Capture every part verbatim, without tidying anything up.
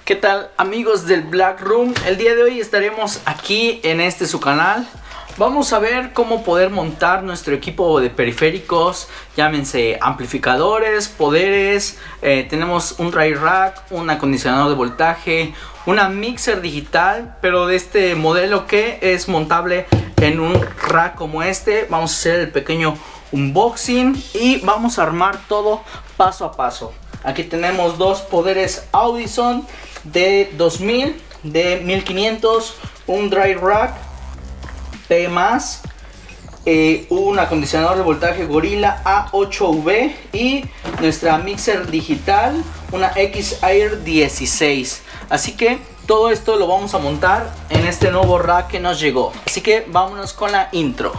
¿Qué tal, amigos del Black Room? El día de hoy estaremos aquí en este su canal. Vamos a ver cómo poder montar nuestro equipo de periféricos, llámense amplificadores, poderes, eh, tenemos un dry rack, un acondicionador de voltaje, una mixer digital, pero de este modelo que es montable en un rack como este. Vamos a hacer el pequeño unboxing y vamos a armar todo paso a paso. Aquí tenemos dos poderes Audison de dos mil, de mil quinientos, un dry rack P más, eh, un acondicionador de voltaje Gorilla A ocho V y nuestra mixer digital, una X-Air dieciséis. Así que todo esto lo vamos a montar en este nuevo rack que nos llegó. Así que vámonos con la intro.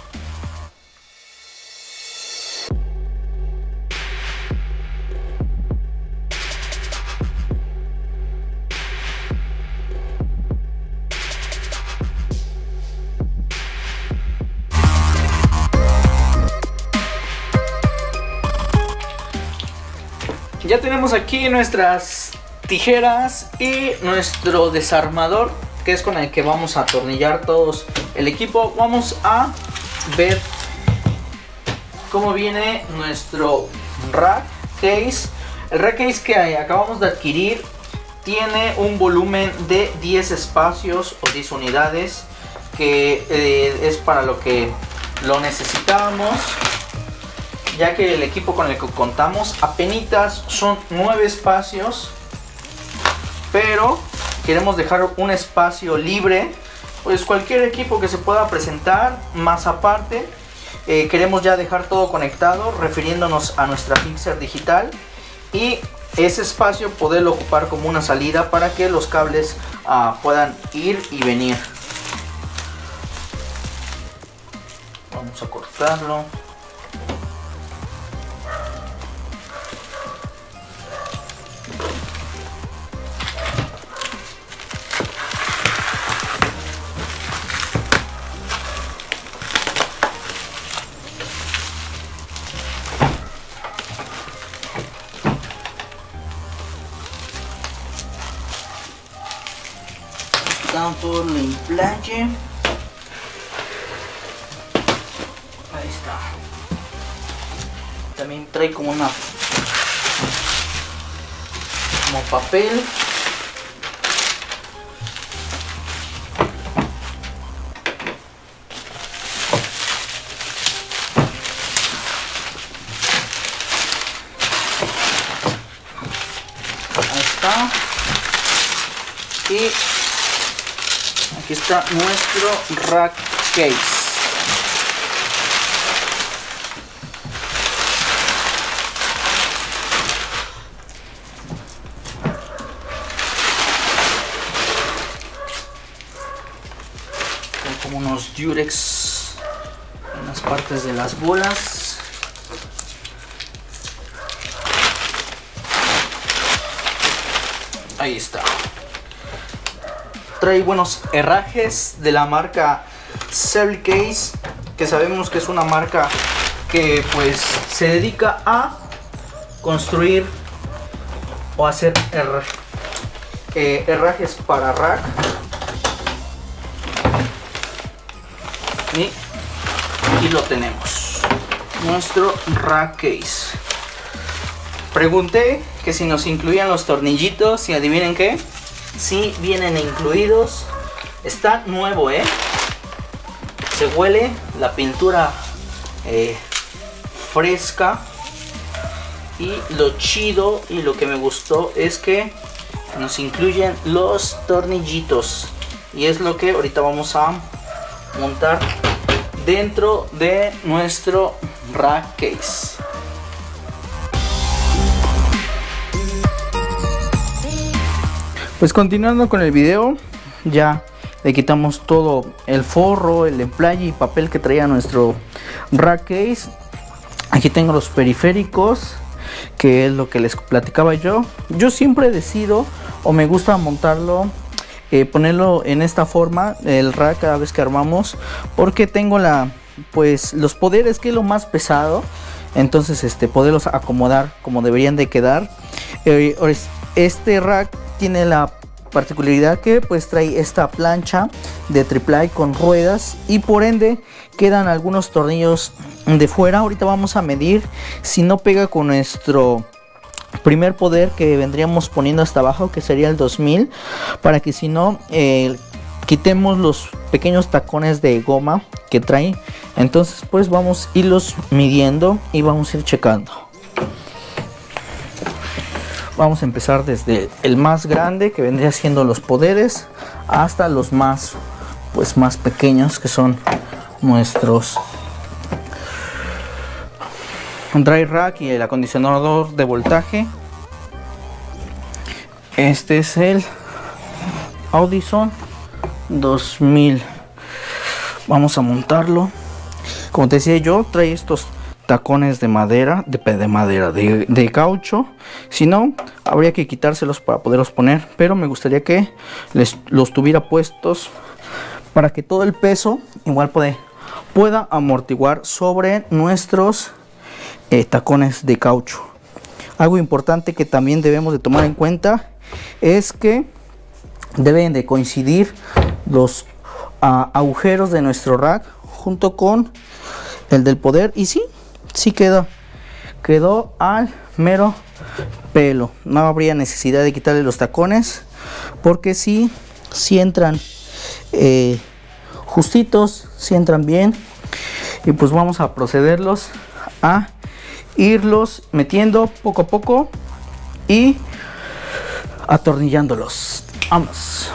Ya tenemos aquí nuestras tijeras y nuestro desarmador, que es con el que vamos a atornillar todos el equipo. Vamos a ver cómo viene nuestro rack case. El rack case que acabamos de adquirir tiene un volumen de diez espacios o diez unidades, que eh, es para lo que lo necesitábamos, ya que el equipo con el que contamos apenas son nueve espacios, pero queremos dejar un espacio libre, pues cualquier equipo que se pueda presentar. Más aparte, eh, queremos ya dejar todo conectado, refiriéndonos a nuestra mixer digital, y ese espacio poderlo ocupar como una salida para que los cables uh, puedan ir y venir. Vamos a cortarlo. Por el implante, ahí está. También trae como una como papel. Ahí está. Y aquí está nuestro rack case. Son como unos Durex en las partes de las bolas. Ahí está. Trae buenos herrajes de la marca Cell Case, que sabemos que es una marca que pues se dedica a construir o hacer her eh, herrajes para rack. Y aquí lo tenemos, nuestro rack case. Pregunté que si nos incluían los tornillitos y adivinen qué. Sí, vienen incluidos. Está nuevo, eh. Se huele la pintura eh, fresca. Y lo chido y lo que me gustó es que nos incluyen los tornillitos. Y es lo que ahorita vamos a montar dentro de nuestro rack case. Pues continuando con el video, ya le quitamos todo el forro, el emplaye y papel que traía nuestro rack case. Aquí tengo los periféricos, que es lo que les platicaba yo. Yo siempre decido o me gusta montarlo, eh, ponerlo en esta forma, el rack cada vez que armamos, porque tengo la, pues los poderes, que es lo más pesado. Entonces este poderlos acomodar como deberían de quedar. Eh, este rack tiene la particularidad que pues trae esta plancha de triple A con ruedas y por ende quedan algunos tornillos de fuera. Ahorita vamos a medir si no pega con nuestro primer poder que vendríamos poniendo hasta abajo, que sería el dos mil, para que si no eh, quitemos los pequeños tacones de goma que trae. Entonces pues vamos a irlos midiendo y vamos a ir checando. Vamos a empezar desde el más grande, que vendría siendo los poderes, hasta los más pues más pequeños, que son nuestros dry rack y el acondicionador de voltaje. Este es el Audison dos mil. Vamos a montarlo. Como te decía yo, trae estos tacones de madera, de, de madera, de, de caucho. Si no, habría que quitárselos para poderlos poner, pero me gustaría que les, los tuviera puestos para que todo el peso igual puede, pueda amortiguar sobre nuestros eh, tacones de caucho. Algo importante que también debemos de tomar en cuenta es que deben de coincidir los uh, agujeros de nuestro rack junto con el del poder, y sí, sí quedó, quedó al mero pelo. No habría necesidad de quitarle los tacones porque sí, sí entran eh, justitos, sí entran bien. Y pues vamos a procederlos a irlos metiendo poco a poco y atornillándolos. Vamos.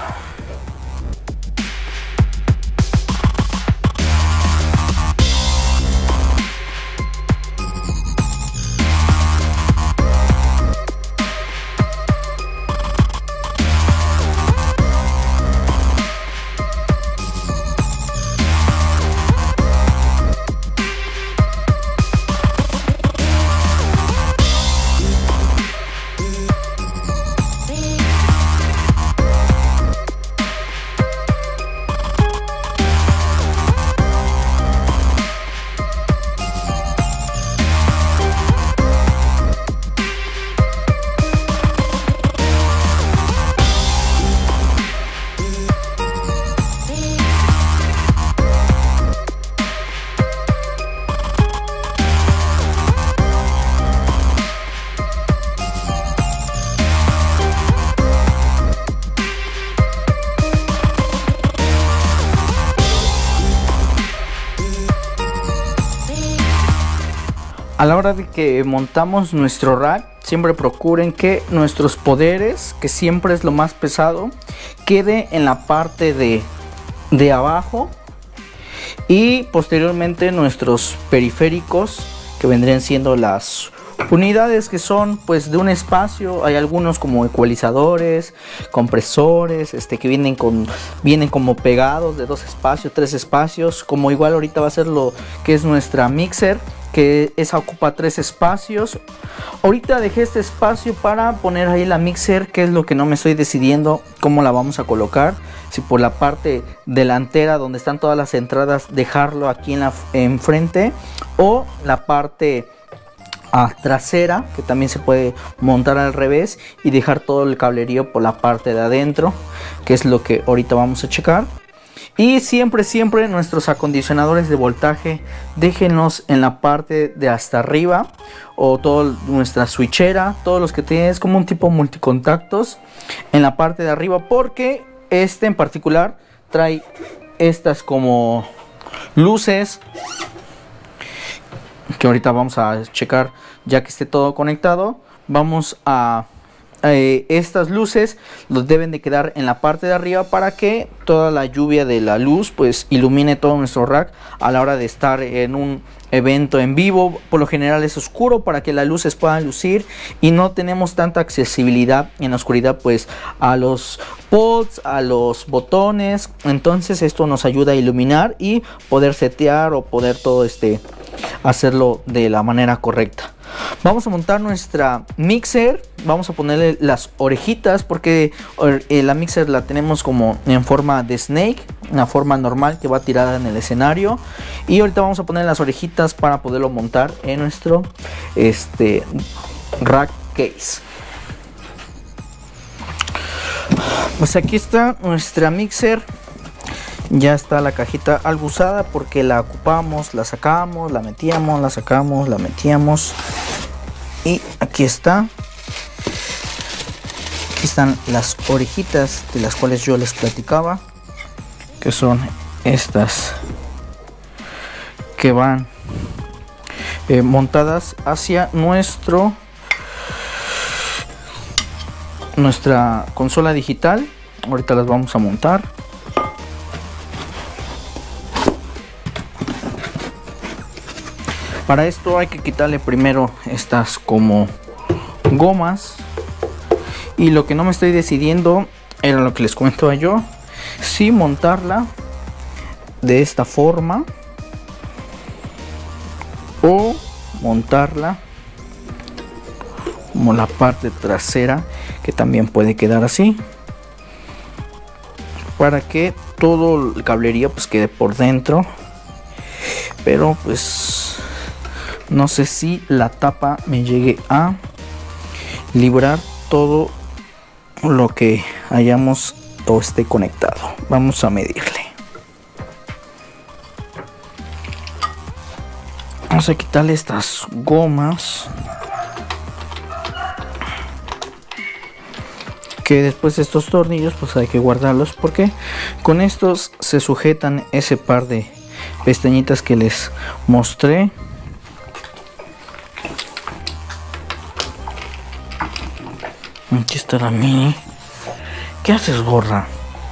A la hora de que montamos nuestro rack, siempre procuren que nuestros poderes, que siempre es lo más pesado, quede en la parte de, de abajo, y posteriormente nuestros periféricos, que vendrían siendo las unidades que son pues de un espacio. Hay algunos como ecualizadores, compresores, este que vienen con vienen como pegados de dos espacios, tres espacios, como igual ahorita va a ser lo que es nuestra mixer, que esa ocupa tres espacios. Ahorita dejé este espacio para poner ahí la mixer, que es lo que no me estoy decidiendo cómo la vamos a colocar, si por la parte delantera donde están todas las entradas dejarlo aquí en la enfrente, o la parte a trasera, que también se puede montar al revés y dejar todo el cablerío por la parte de adentro, que es lo que ahorita vamos a checar. Y siempre siempre nuestros acondicionadores de voltaje déjenlos en la parte de hasta arriba, o toda nuestra switchera, todos los que tienes como un tipo multicontactos en la parte de arriba, porque este en particular trae estas como luces que ahorita vamos a checar. Ya que esté todo conectado, vamos a eh, estas luces los deben de quedar en la parte de arriba para que toda la lluvia de la luz pues ilumine todo nuestro rack a la hora de estar en un evento en vivo. Por lo general es oscuro para que las luces puedan lucir y no tenemos tanta accesibilidad en la oscuridad pues a los pods, a los botones. Entonces esto nos ayuda a iluminar y poder setear o poder todo este hacerlo de la manera correcta. Vamos a montar nuestra mixer, vamos a ponerle las orejitas porque eh, la mixer la tenemos como en forma de snake, una forma normal que va tirada en el escenario, y ahorita vamos a poner las orejitas para poderlo montar en nuestro este rack case. Pues aquí está nuestra mixer. Ya está la cajita algo usada porque la ocupamos, la sacamos, la metíamos, la sacamos, la metíamos. Y aquí está. Aquí están las orejitas de las cuales yo les platicaba, que son estas que van eh, montadas hacia nuestro nuestra consola digital. Ahorita las vamos a montar. Para esto hay que quitarle primero estas como gomas, y lo que no me estoy decidiendo era lo que les comentaba yo, si montarla de esta forma o montarla como la parte trasera, que también puede quedar así, para que todo el cablería pues quede por dentro. Pero pues no sé si la tapa me llegue a librar todo lo que hayamos o esté conectado. Vamos a medirle. Vamos a quitarle estas gomas, que después de estos tornillos pues hay que guardarlos, porque con estos se sujetan ese par de pestañitas que les mostré. Aquí está la mini. ¿Qué haces, gorra?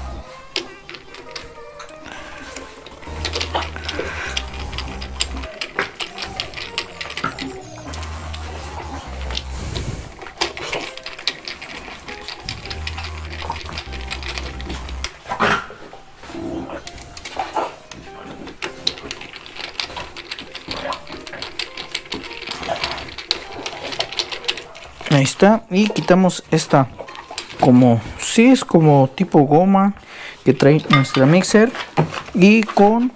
Ahí está. Y quitamos esta, como si es como tipo goma que trae nuestra mixer, y con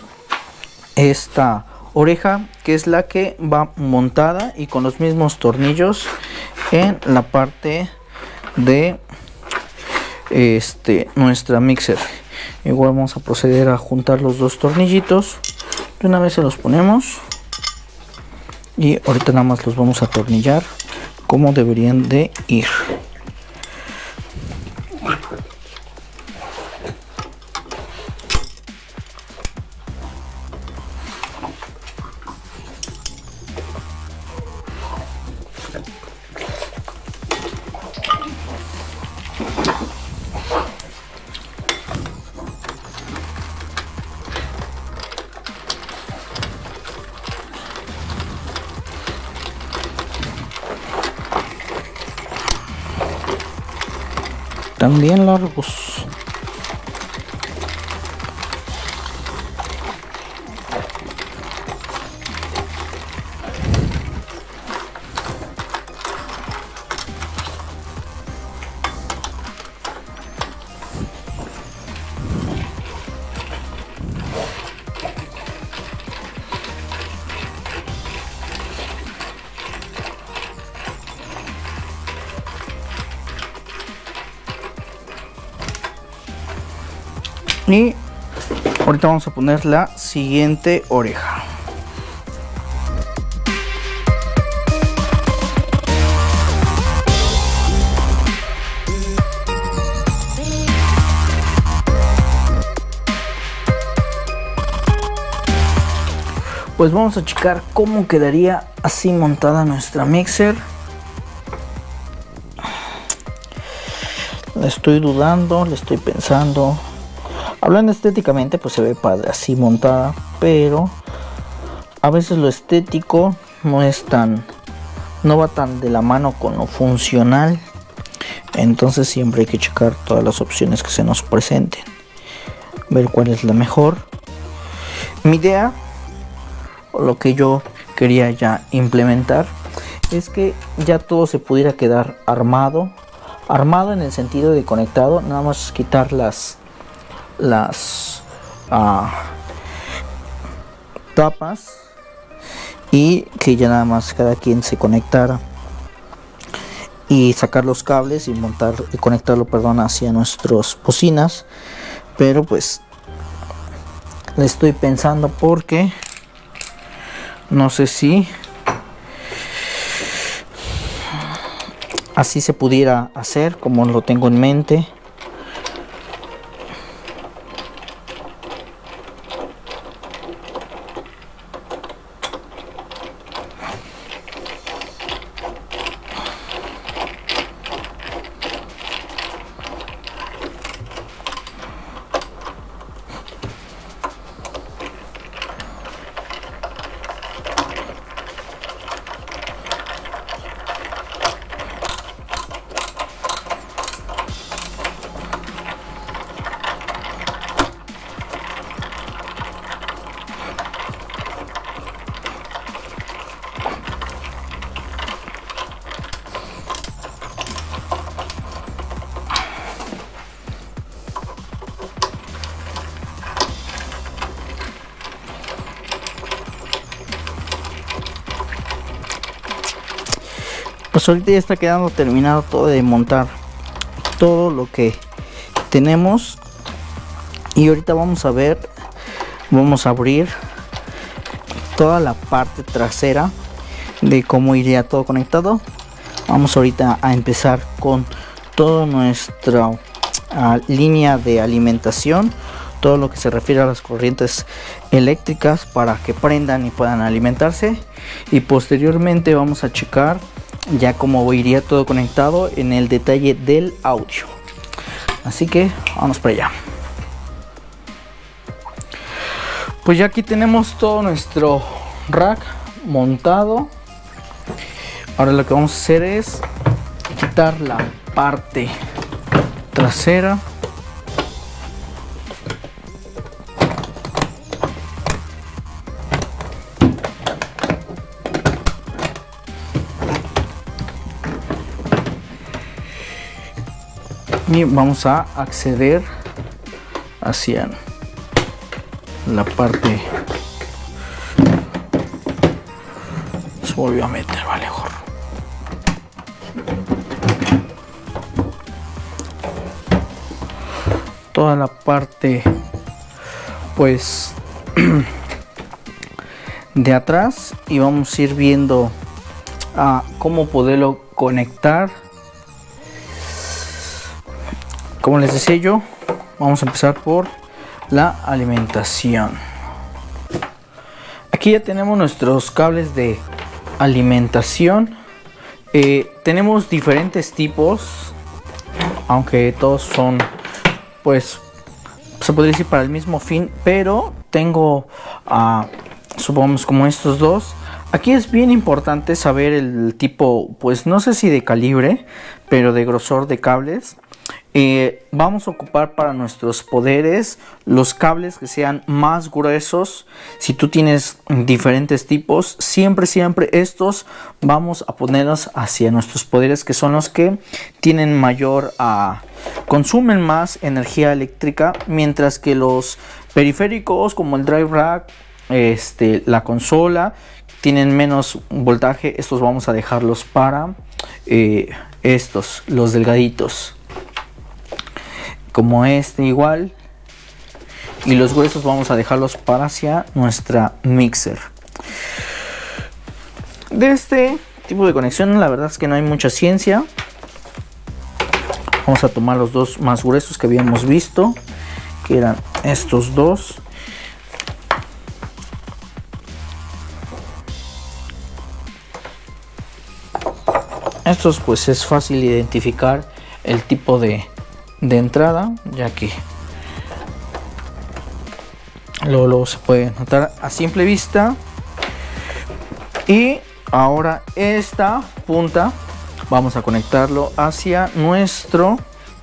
esta oreja que es la que va montada y con los mismos tornillos en la parte de este nuestra mixer. Igual vamos a proceder a juntar los dos tornillitos. De una vez se los ponemos y ahorita nada más los vamos a atornillar como deberían de ir. También largos. Y ahorita vamos a poner la siguiente oreja. Pues vamos a checar cómo quedaría así montada nuestra mixer. Le estoy dudando, le estoy pensando. Hablando estéticamente, pues se ve padre así montada, pero a veces lo estético no es tan, no va tan de la mano con lo funcional. Entonces siempre hay que checar todas las opciones que se nos presenten, ver cuál es la mejor. Mi idea, o lo que yo quería ya implementar, es que ya todo se pudiera quedar armado, armado en el sentido de conectado, nada más quitar las las uh, tapas y que ya nada más cada quien se conectara y sacar los cables y montar y conectarlo, perdón, hacia nuestras bocinas, pero pues le estoy pensando porque no sé si así se pudiera hacer como lo tengo en mente. Pues ahorita ya está quedando terminado todo de montar todo lo que tenemos, y ahorita vamos a ver, vamos a abrir toda la parte trasera de cómo iría todo conectado. Vamos ahorita a empezar con toda nuestra uh, línea de alimentación, todo lo que se refiere a las corrientes eléctricas para que prendan y puedan alimentarse, y posteriormente vamos a checar ya cómo iría todo conectado en el detalle del audio. Así que vamos para allá. Pues ya aquí tenemos todo nuestro rack montado. Ahora lo que vamos a hacer es quitar la parte trasera. Y vamos a acceder hacia la parte. Se volvió a meter, vale, gorro. Toda la parte, pues, de atrás, y vamos a ir viendo a cómo poderlo conectar. Como les decía yo, vamos a empezar por la alimentación. Aquí ya tenemos nuestros cables de alimentación. Eh, tenemos diferentes tipos, aunque todos son, pues, se podría decir para el mismo fin, pero tengo, uh, supongamos, como estos dos. Aquí es bien importante saber el tipo, pues no sé si de calibre, pero de grosor de cables. Eh, vamos a ocupar para nuestros poderes los cables que sean más gruesos. Si tú tienes diferentes tipos, siempre siempre estos vamos a ponerlos hacia nuestros poderes, que son los que tienen mayor uh, consumen más energía eléctrica, mientras que los periféricos como el drive rack, este, la consola, tienen menos voltaje. Estos vamos a dejarlos para eh, estos, los delgaditos, como este igual, y los gruesos vamos a dejarlos para hacia nuestra mixer. De este tipo de conexión la verdad es que no hay mucha ciencia. Vamos a tomar los dos más gruesos que habíamos visto, que eran estos dos. Estos pues es fácil identificar el tipo de de entrada, ya que luego, luego se puede notar a simple vista. Y ahora esta punta vamos a conectarlo hacia nuestro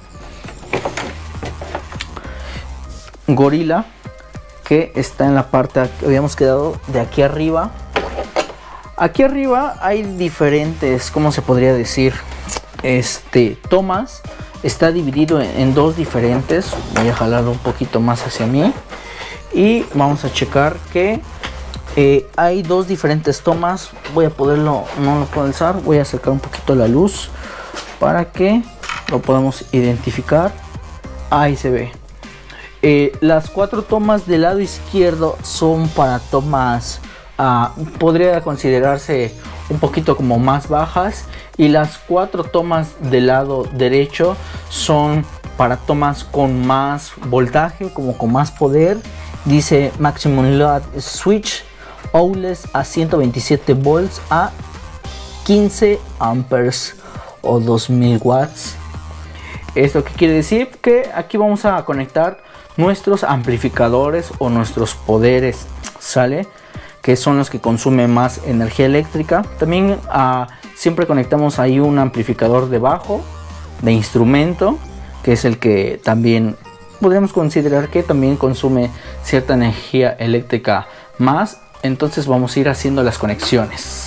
gorila, que está en la parte que habíamos quedado de aquí arriba. Aquí arriba hay diferentes, ¿cómo se podría decir? Este, tomas. Está dividido en, en dos diferentes. Voy a jalarlo un poquito más hacia mí y vamos a checar que eh, hay dos diferentes tomas. Voy a poderlo, no lo puedo alzar, voy a acercar un poquito la luz para que lo podamos identificar. Ahí se ve. Eh, las cuatro tomas del lado izquierdo son para tomas, uh, podría considerarse un poquito como más bajas, y las cuatro tomas del lado derecho son para tomas con más voltaje, como con más poder. Dice Maximum Load Switch Owless a ciento veintisiete volts a quince amperes o dos mil watts. ¿Esto qué quiere decir? Que aquí vamos a conectar nuestros amplificadores o nuestros poderes, ¿sale? Que son los que consumen más energía eléctrica. También uh, siempre conectamos ahí un amplificador de bajo, de instrumento, que es el que también podríamos considerar que también consume cierta energía eléctrica más. Entonces vamos a ir haciendo las conexiones.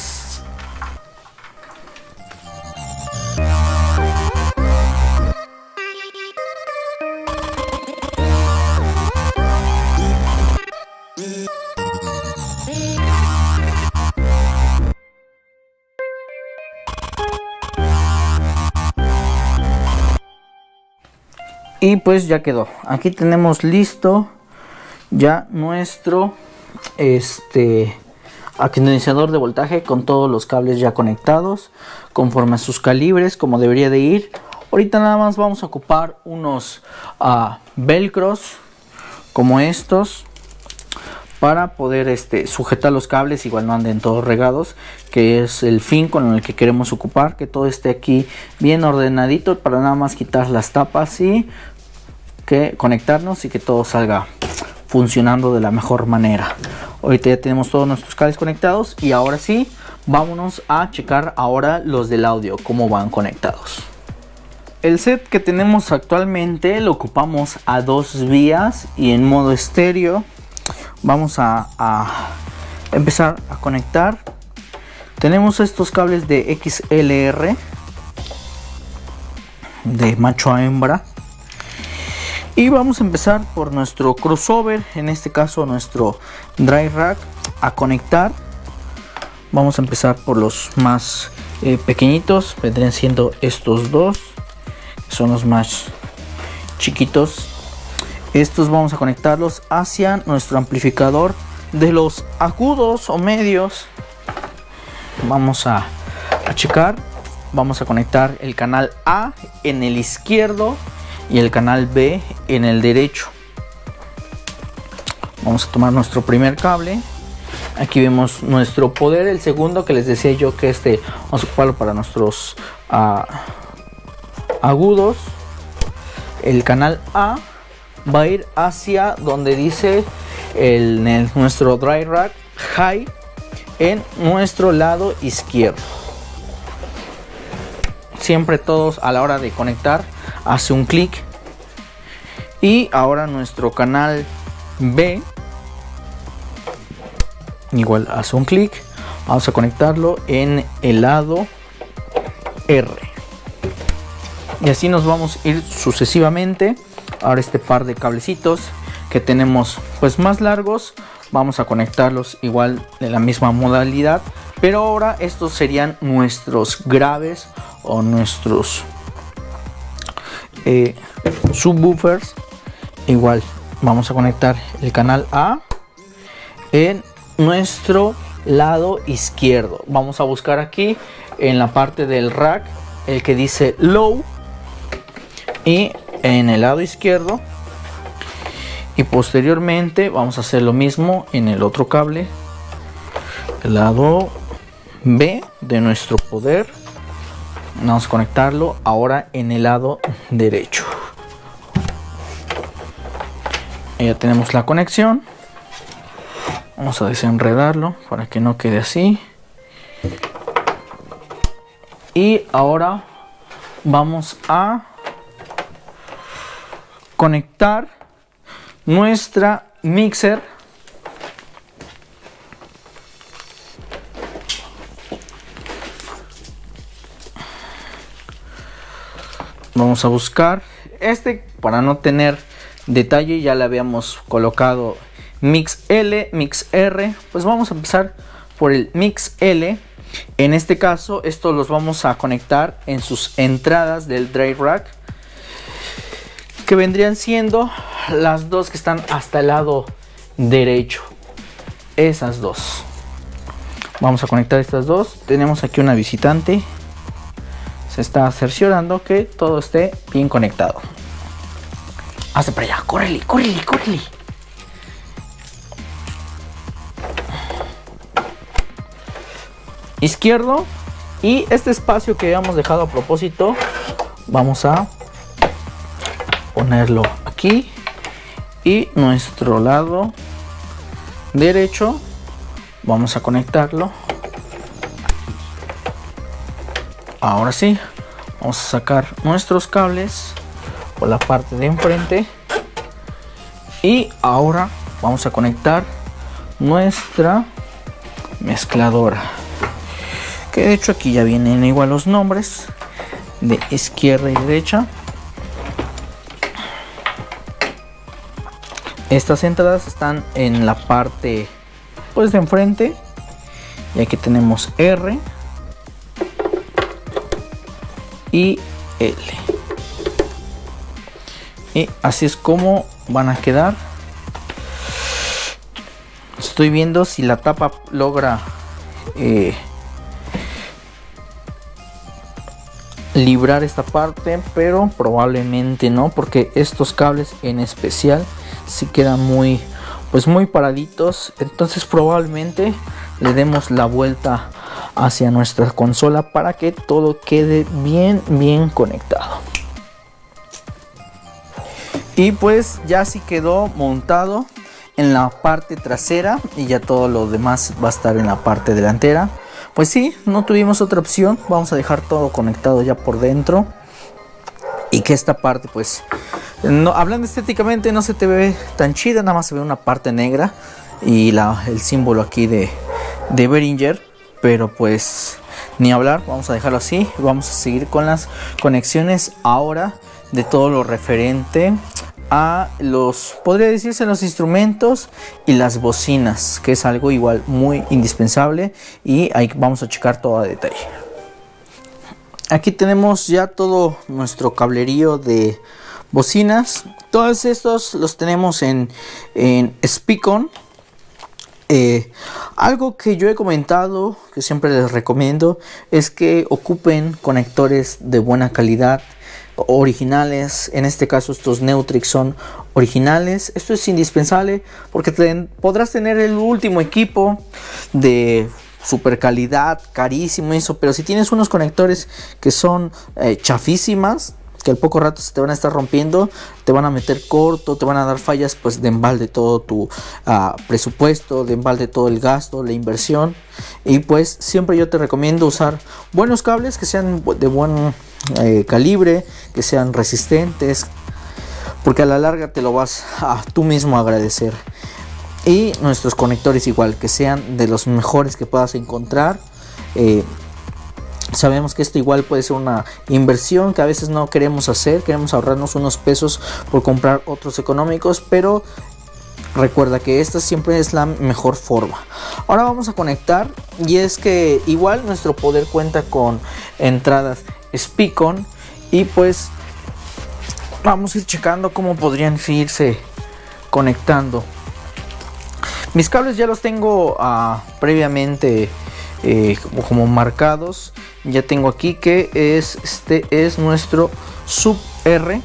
Y pues ya quedó. Aquí tenemos listo ya nuestro este acondicionador de voltaje con todos los cables ya conectados conforme a sus calibres, como debería de ir. Ahorita nada más vamos a ocupar unos uh, velcros como estos para poder este, sujetar los cables, igual no anden todos regados, que es el fin con el que queremos ocupar, que todo esté aquí bien ordenadito para nada más quitar las tapas y que conectarnos y que todo salga funcionando de la mejor manera. Ahorita ya tenemos todos nuestros cables conectados y ahora sí, vámonos a checar ahora los del audio, cómo van conectados. El set que tenemos actualmente lo ocupamos a dos vías y en modo estéreo. Vamos a, a empezar a conectar. Tenemos estos cables de X L R de macho a hembra. Y vamos a empezar por nuestro crossover, en este caso nuestro dry rack, a conectar. Vamos a empezar por los más eh, pequeñitos, vendrían siendo estos dos, que son los más chiquitos. Estos vamos a conectarlos hacia nuestro amplificador de los agudos o medios. Vamos a, a checar, vamos a conectar el canal A en el izquierdo y el canal B en el derecho. Vamos a tomar nuestro primer cable. Aquí vemos nuestro poder, el segundo que les decía yo que este vamos a ocuparlo para nuestros uh, agudos. El canal A va a ir hacia donde dice el, el, nuestro dry rack high en nuestro lado izquierdo. Siempre todos a la hora de conectar hace un clic. Y ahora nuestro canal B igual hace un clic. Vamos a conectarlo en el lado R. Y así nos vamos a ir sucesivamente. Ahora este par de cablecitos que tenemos pues más largos, vamos a conectarlos igual de la misma modalidad. Pero ahora estos serían nuestros graves o nuestros eh, subwoofers. Igual vamos a conectar el canal A en nuestro lado izquierdo. Vamos a buscar aquí en la parte del rack el que dice low y en el lado izquierdo, y posteriormente vamos a hacer lo mismo en el otro cable, el lado B de nuestro poder. Vamos a conectarlo ahora en el lado derecho. Ya tenemos la conexión. Vamos a desenredarlo para que no quede así. Y ahora vamos a conectar nuestra mixer vamos a buscar este para no tener detalle. Ya le habíamos colocado mix L, mix R, pues vamos a empezar por el mix L. En este caso, estos los vamos a conectar en sus entradas del drive rack, que vendrían siendo las dos que están hasta el lado derecho. Esas dos. Vamos a conectar estas dos. Tenemos aquí una visitante. Se está cerciorando que todo esté bien conectado. Hazte para allá, córrele, córrele, córrele. Izquierdo. Y este espacio que habíamos dejado a propósito, vamos a ponerlo aquí. Y nuestro lado derecho, vamos a conectarlo. Ahora sí, vamos a sacar nuestros cables por la parte de enfrente. Y ahora vamos a conectar nuestra mezcladora, que de hecho aquí ya vienen igual los nombres de izquierda y derecha. Estas entradas están en la parte pues de enfrente, y aquí tenemos R y L, y así es como van a quedar. Estoy viendo si la tapa logra eh, librar esta parte, pero probablemente no, porque estos cables en especial si quedan muy pues muy paraditos. Entonces probablemente le demos la vuelta hacia nuestra consola para que todo quede bien bien conectado. Y pues ya sí quedó montado en la parte trasera, y ya todo lo demás va a estar en la parte delantera. Pues sí, no tuvimos otra opción, vamos a dejar todo conectado ya por dentro, y que esta parte pues no, hablando estéticamente, no se te ve tan chida, nada más se ve una parte negra y la, el símbolo aquí de, de Behringer, pero pues ni hablar, vamos a dejarlo así. Vamos a seguir con las conexiones ahora de todo lo referente a los, podría decirse, los instrumentos y las bocinas, que es algo igual muy indispensable, y ahí vamos a checar todo a detalle. Aquí tenemos ya todo nuestro cablerío de bocinas. Todos estos los tenemos en, en Speakon. Eh, algo que yo he comentado, que siempre les recomiendo, es que ocupen conectores de buena calidad, originales. En este caso estos Neutrix son originales. Esto es indispensable porque te, podrás tener el último equipo de super calidad, carísimo eso, pero si tienes unos conectores que son eh, chafísimas, que al poco rato se te van a estar rompiendo, te van a meter corto, te van a dar fallas, pues de embalde todo tu uh, presupuesto, de embalde todo el gasto, la inversión. Y pues siempre yo te recomiendo usar buenos cables que sean de buen eh, calibre, que sean resistentes, porque a la larga te lo vas a tú mismo a agradecer. Y nuestros conectores igual, que sean de los mejores que puedas encontrar. eh, Sabemos que esto igual puede ser una inversión que a veces no queremos hacer, queremos ahorrarnos unos pesos por comprar otros económicos, pero recuerda que esta siempre es la mejor forma. Ahora vamos a conectar, y es que igual nuestro poder cuenta con entradas Speakon, y pues vamos a ir checando cómo podrían irse conectando. Mis cables ya los tengo uh, previamente eh, como, como marcados. Ya tengo aquí que es este es nuestro sub R,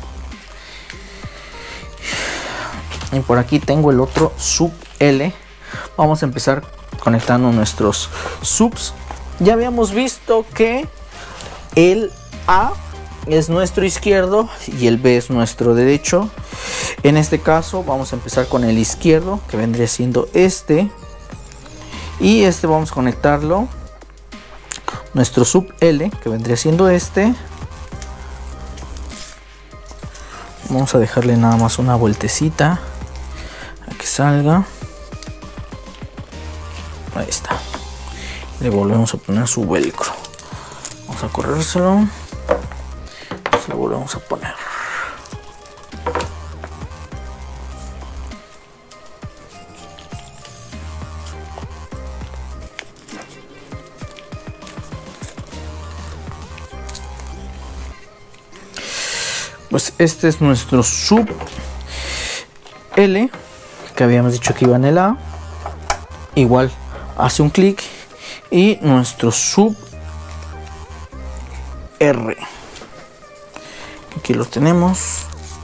y por aquí tengo el otro sub L. Vamos a empezar conectando nuestros subs. Ya habíamos visto que el A es nuestro izquierdo y el B es nuestro derecho. En este caso vamos a empezar con el izquierdo, que vendría siendo este, y este vamos a conectarlo. Nuestro sub L, que vendría siendo este, vamos a dejarle nada más una vueltecita a que salga. Ahí está. Le volvemos a poner su velcro. Vamos a corrérselo. Se lo volvemos a poner. pues este es nuestro sub L, que habíamos dicho que iba en el A. Igual hace un clic, y nuestro sub R, aquí lo tenemos.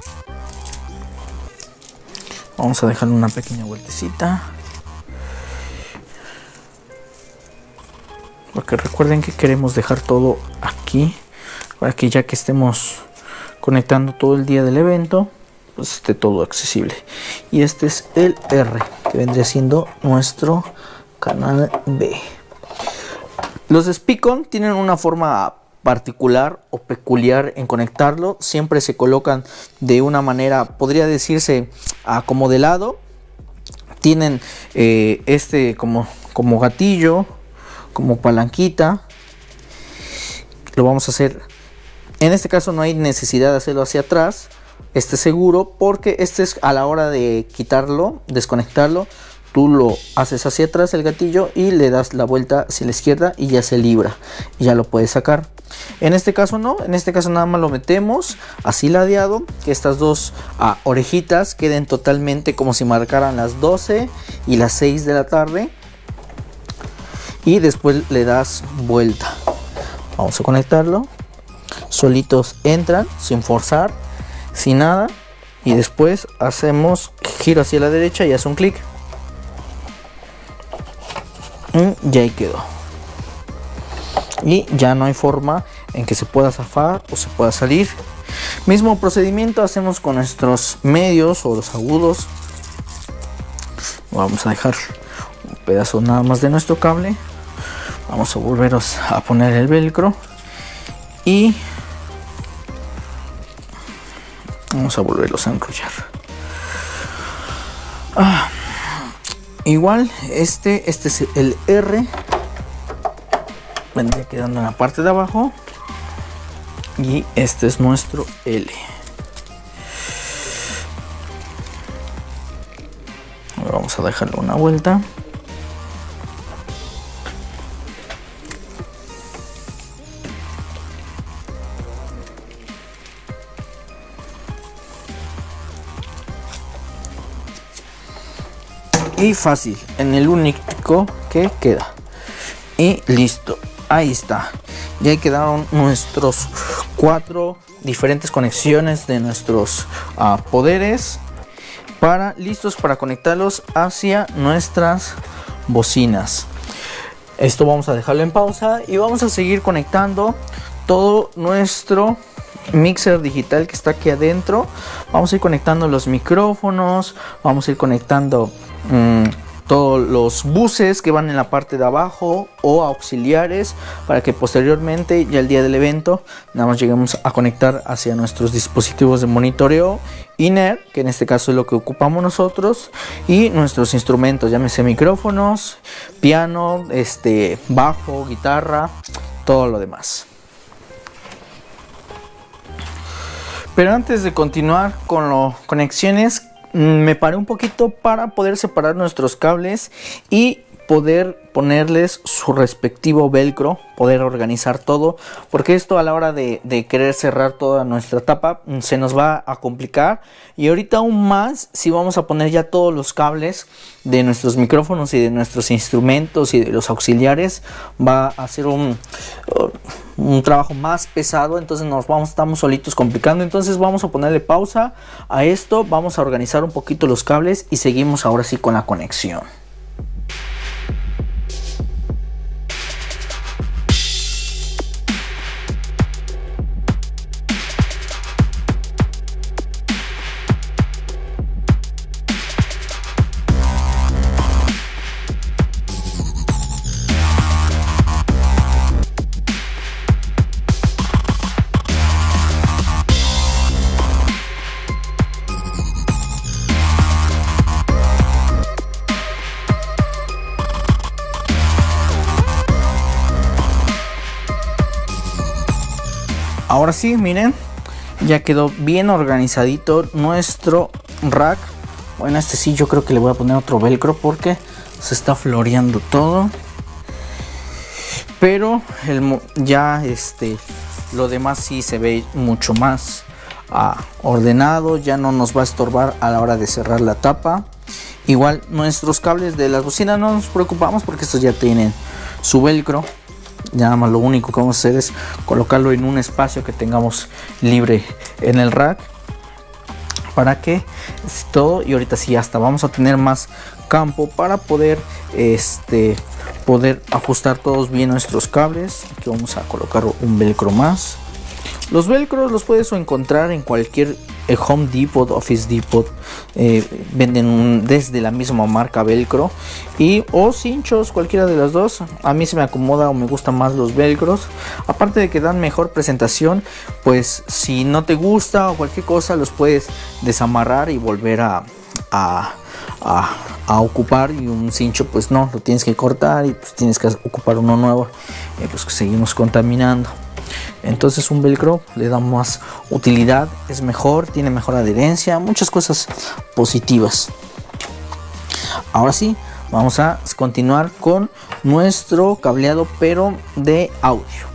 Vamos a dejarle una pequeña vueltecita, porque recuerden que queremos dejar todo aquí para que ya que estemos conectando todo el día del evento, pues esté todo accesible. Y este es el R, que vendría siendo nuestro canal B. Los de Speakon tienen una forma particular o peculiar en conectarlo. Siempre se colocan de una manera, podría decirse, a como de lado. Tienen eh, este como, como gatillo, como palanquita. Lo vamos a hacer, en este caso no hay necesidad de hacerlo hacia atrás, este seguro, porque este es a la hora de quitarlo, desconectarlo, tú lo haces hacia atrás el gatillo y le das la vuelta hacia la izquierda y ya se libra y ya lo puedes sacar. En este caso no, en este caso nada más lo metemos así ladeado, que estas dos ah, orejitas queden totalmente como si marcaran las doce y las seis de la tarde, y después le das vuelta. Vamos a conectarlo, solitos entran sin forzar, sin nada, y después hacemos giro hacia la derecha y hace un clic. Y ahí quedó. Y ya no hay forma en que se pueda zafar o se pueda salir. Mismo procedimiento hacemos con nuestros medios o los agudos. Vamos a dejar un pedazo nada más de nuestro cable. Vamos a volveros a poner el velcro y vamos a volverlos a enrollar. Ah. Igual este, este es el R, vendría quedando en la parte de abajo, y este es nuestro L. Ahora vamos a dejarle una vuelta. Y fácil, en el único que queda. Y listo, ahí está. Ya quedaron nuestros cuatro diferentes conexiones de nuestros uh, poderes, para listos para conectarlos hacia nuestras bocinas. Esto vamos a dejarlo en pausa y vamos a seguir conectando todo nuestro mixer digital que está aquí adentro. Vamos a ir conectando los micrófonos, vamos a ir conectando Mm, todos los buses que van en la parte de abajo o auxiliares, para que posteriormente, ya el día del evento, nada más lleguemos a conectar hacia nuestros dispositivos de monitoreo in-ear, que en este caso es lo que ocupamos nosotros, y nuestros instrumentos, llámese micrófonos, piano, este, bajo, guitarra, todo lo demás. Pero antes de continuar con las conexiones, me paré un poquito para poder separar nuestros cables y poder ponerles su respectivo velcro, poder organizar todo, porque esto a la hora de, de querer cerrar toda nuestra tapa se nos va a complicar. Y ahorita aún más si vamos a poner ya todos los cables de nuestros micrófonos y de nuestros instrumentos y de los auxiliares, va a ser un, un trabajo más pesado, entonces nos vamos, estamos solitos complicando. Entonces vamos a ponerle pausa a esto, vamos a organizar un poquito los cables y seguimos ahora sí con la conexión. Ahora sí, miren, ya quedó bien organizadito nuestro rack. Bueno, este sí yo creo que le voy a poner otro velcro porque se está floreando todo. Pero el, ya este, lo demás sí se ve mucho más ah, ordenado, ya no nos va a estorbar a la hora de cerrar la tapa. Igual nuestros cables de las bocinas no nos preocupamos porque estos ya tienen su velcro. Nada más lo único que vamos a hacer es colocarlo en un espacio que tengamos libre en el rack, para que todo, y ahorita sí hasta vamos a tener más campo para poder este poder ajustar todos bien nuestros cables. Aquí vamos a colocar un velcro más. Los velcros los puedes encontrar en cualquier eh, Home Depot, Office Depot, eh, venden un, desde la misma marca velcro, y o cinchos, cualquiera de las dos. A mí se me acomoda o me gustan más los velcros, aparte de que dan mejor presentación. Pues si no te gusta o cualquier cosa, los puedes desamarrar y volver a, a, a, a ocupar, y un cincho pues no, lo tienes que cortar y pues tienes que ocupar uno nuevo, y pues seguimos contaminando. Entonces un velcro le da más utilidad, es mejor, tiene mejor adherencia, muchas cosas positivas. Ahora sí, vamos a continuar con nuestro cableado, pero de audio.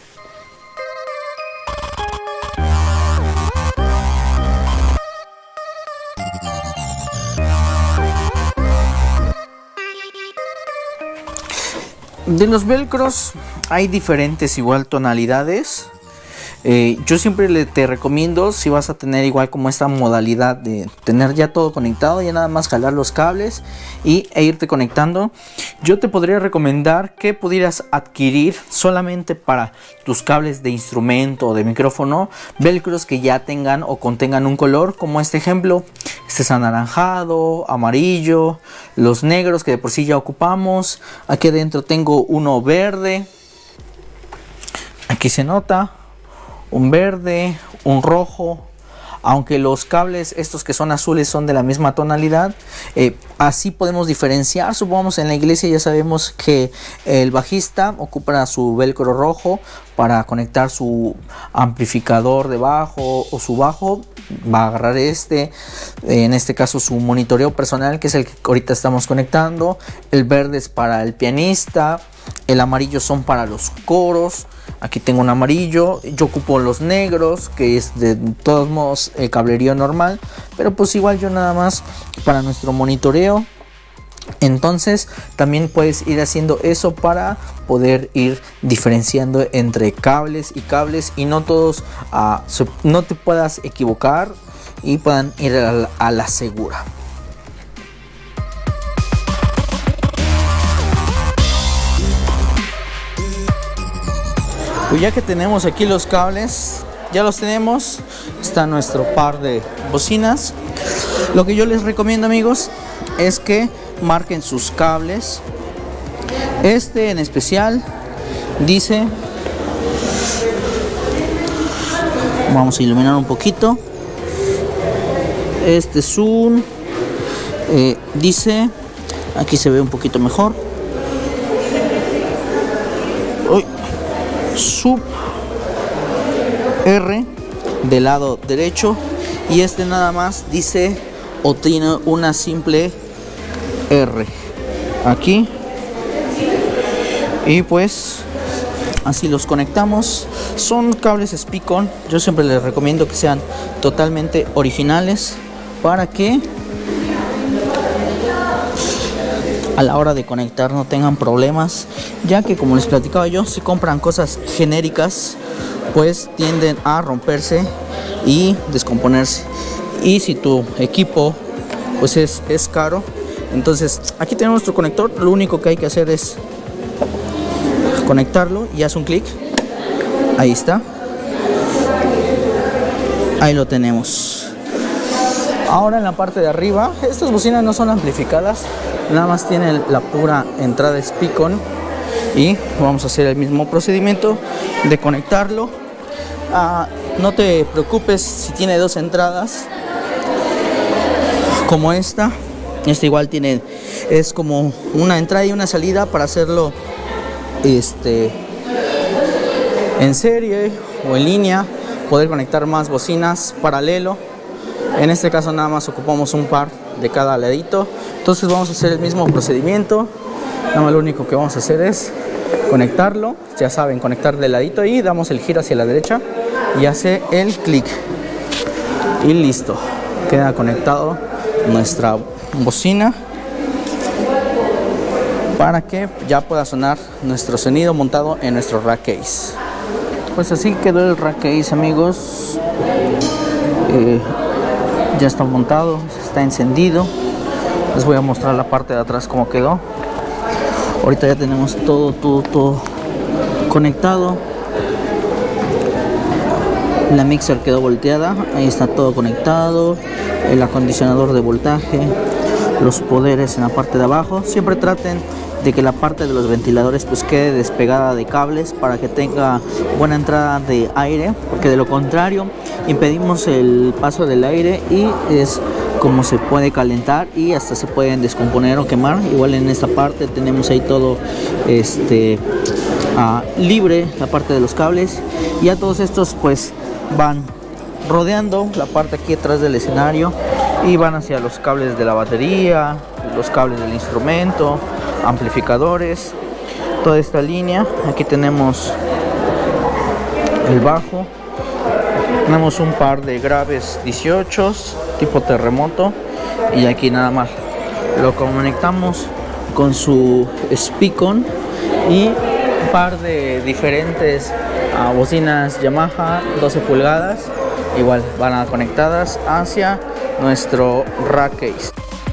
De los velcros hay diferentes igual tonalidades. Eh, yo siempre le, te recomiendo, si vas a tener igual como esta modalidad de tener ya todo conectado, ya nada más jalar los cables y, e irte conectando, yo te podría recomendar que pudieras adquirir solamente para tus cables de instrumento o de micrófono velcros que ya tengan o contengan un color, como este ejemplo. Este es anaranjado, amarillo, los negros que de por sí ya ocupamos. Aquí adentro tengo uno verde, aquí se nota un verde, un rojo. Aunque los cables estos que son azules son de la misma tonalidad, eh, así podemos diferenciar. Supongamos en la iglesia ya sabemos que el bajista ocupa su velcro rojo para conectar su amplificador de bajo o su bajo, va a agarrar este, en este caso su monitoreo personal, que es el que ahorita estamos conectando. El verde es para el pianista, el amarillo son para los coros. Aquí tengo un amarillo, yo ocupo los negros, que es de todos modos el cablerío normal, pero pues igual yo nada más para nuestro monitoreo. Entonces también puedes ir haciendo eso para poder ir diferenciando entre cables y cables, y no todos uh, se, no te puedas equivocar y puedan ir a la, a la segura. Pues ya que tenemos aquí los cables, ya los tenemos, está nuestro par de bocinas. Lo que yo les recomiendo, amigos, es que marquen sus cables. Este en especial dice, vamos a iluminar un poquito, este es un eh, dice, aquí se ve un poquito mejor, uy, sub R del lado derecho, y este nada más dice o tiene una simple R aquí, y pues así los conectamos. Son cables Speakon, yo siempre les recomiendo que sean totalmente originales para que a la hora de conectar no tengan problemas, ya que como les platicaba yo, si compran cosas genéricas pues tienden a romperse y descomponerse, y si tu equipo pues es, es caro. Entonces aquí tenemos nuestro conector, lo único que hay que hacer es conectarlo y hace un clic, ahí está, ahí lo tenemos. Ahora en la parte de arriba, estas bocinas no son amplificadas, nada más tienen la pura entrada Speakon, y vamos a hacer el mismo procedimiento de conectarlo. Ah, no te preocupes si tiene dos entradas como esta. Esta igual tiene, es como una entrada y una salida para hacerlo este en serie o en línea, poder conectar más bocinas paralelo. En este caso nada más ocupamos un par de cada ladito, entonces vamos a hacer el mismo procedimiento. Nada más lo único que vamos a hacer es conectarlo, ya saben, conectar de ladito y damos el giro hacia la derecha y hace el clic. y listo, queda conectado nuestra bocina para que ya pueda sonar nuestro sonido montado en nuestro rack case. Pues así quedó el rack case, amigos. Eh, ya está montado, está encendido. Les voy a mostrar la parte de atrás cómo quedó. Ahorita ya tenemos todo, todo, todo conectado. La mixer quedó volteada, ahí está todo conectado. El acondicionador de voltaje, los poderes en la parte de abajo. Siempre traten de que la parte de los ventiladores pues quede despegada de cables para que tenga buena entrada de aire, porque de lo contrario impedimos el paso del aire y es como se puede calentar y hasta se pueden descomponer o quemar. Igual en esta parte tenemos ahí todo este uh, libre, la parte de los cables, y a todos estos pues van rodeando la parte aquí atrás del escenario y van hacia los cables de la batería, los cables del instrumento, amplificadores, toda esta línea. Aquí tenemos el bajo, tenemos un par de graves dieciocho tipo terremoto, y aquí nada más lo conectamos con su Speakon y un par de diferentes uh, bocinas Yamaha doce pulgadas, igual van a conectadas hacia nuestro rack case.